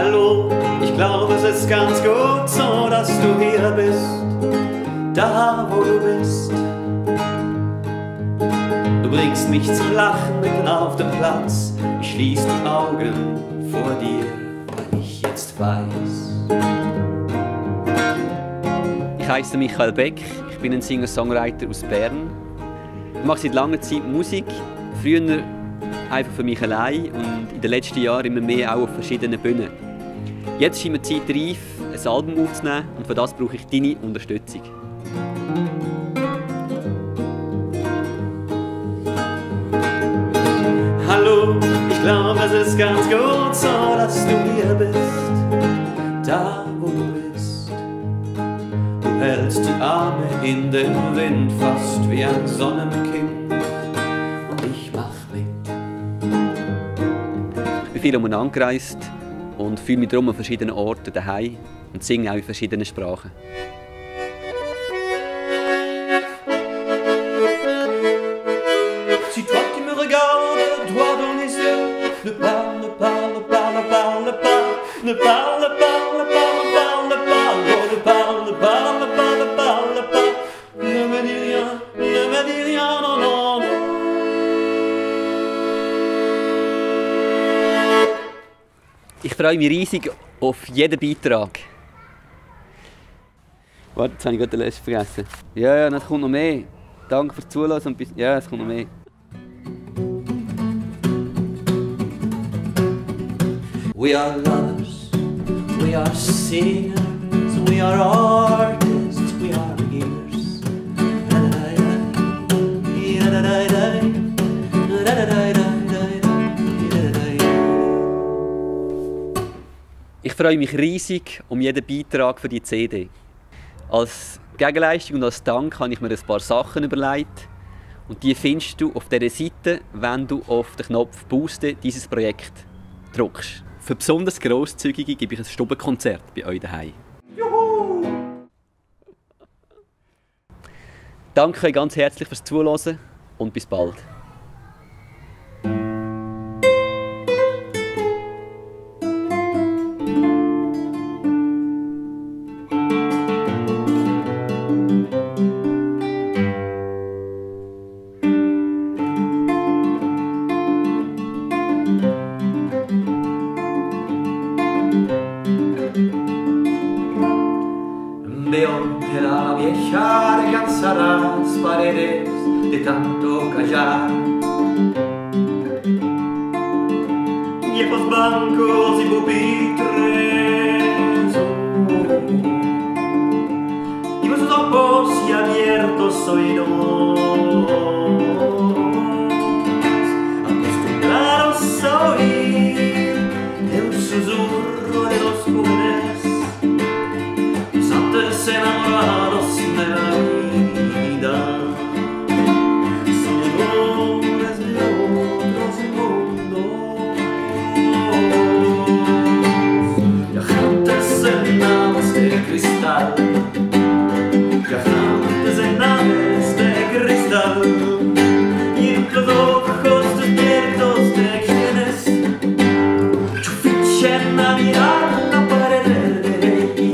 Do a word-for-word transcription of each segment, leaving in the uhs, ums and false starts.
Hallo, ich glaube, es ist ganz gut so, dass du hier bist, da wo du bist. Du bringst mich zum Lachen mitten auf dem Platz. Ich schließ die Augen vor dir, weil ich jetzt weiß. Ich heiße Michael Beck, ich bin ein Singer-Songwriter aus Bern. Ich mache seit langer Zeit Musik, früher einfach für mich allein und in den letzten Jahren immer mehr auch auf verschiedenen Bühnen. Jetzt ist immer die Zeit reif, ein Album aufzunehmen und für das brauche ich deine Unterstützung. Hallo, ich glaube, es ist ganz gut so, dass du hier bist, da wo du bist. Du hältst die Arme in den Wind, fast wie ein Sonnenkind, und ich mach mit. Ich bin viel umeinander gereist und fühle mich darum an verschiedenen Orten daheim und singe auch in verschiedenen Sprachen. Si toi qui me regardes, droit dans les yeux, ne parle, parle, parle, parle pas, ne parle, parle, parle, parle pas, ne parle, parle, parle, parle pas, ne me dis rien, ne me dis rien, non, non, non. Ich freue mich riesig auf jeden Beitrag. Warte, jetzt habe ich gerade den letzten vergessen. Ja, ja, es kommt noch mehr. Danke fürs Zuhören und bis... Ja, es kommt noch mehr. We are lovers, we are singers, we are artists, we are healers. Ich freue mich riesig um jeden Beitrag für die C D. Als Gegenleistung und als Dank habe ich mir ein paar Sachen überlegt. Und die findest du auf dieser Seite, wenn du auf den Knopf «Boosten» dieses Projekt drückst. Für besonders Grosszügige gebe ich ein Stubbenkonzert bei euch daheim. Juhu! Danke euch ganz herzlich fürs Zuhören und bis bald. Veo que la vieja alcanza las paredes de tanto callar. Viejos bancos y pupitres, oh. Y vuestros ojos y abiertos oídos, acostumbrados a oír el susurro de los jóvenes enamorados de la vida, soñadores de otros mundos, viajantes en naves de cristal, viajantes en naves de cristal, y los ojos despiertos de quienes chufichen a mirar la pared de ley.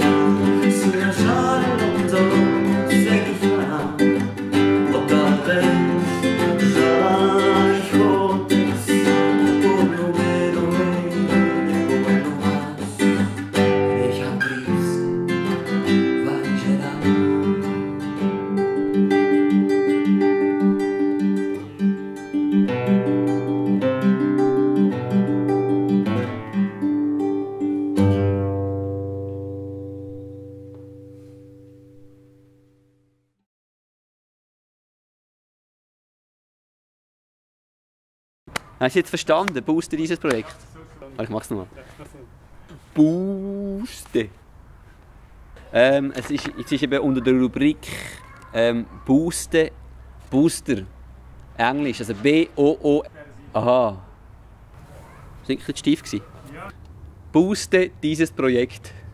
Hast du jetzt verstanden? Booste dieses Projekt? Ah, ich mach's nochmal. Booste. Ähm, es, ist, es ist eben unter der Rubrik ähm, Booste, Booster. Englisch, also B O O. Aha. Das war ein bisschen steif. Booste dieses Projekt.